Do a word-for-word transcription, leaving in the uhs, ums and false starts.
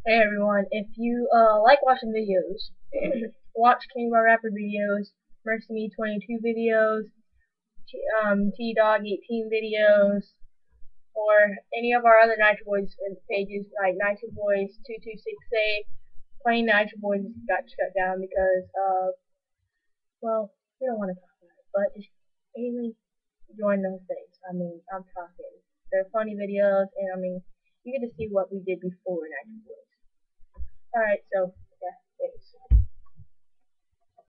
Hey everyone, if you uh, like watching videos, watch King Bar Rapper videos, Mercy Me twenty-two videos, T, um, T Dog eighteen videos, or any of our other Nitro Boyz pages like Nitro Boyz two two six eight. Plain Nitro Boyz got shut down because uh, well, we don't want to talk about it, but just mainly join those things. I mean, I'm talking. They're funny videos, and I mean, you get to see what we did before Nitro Boyz. Alright, so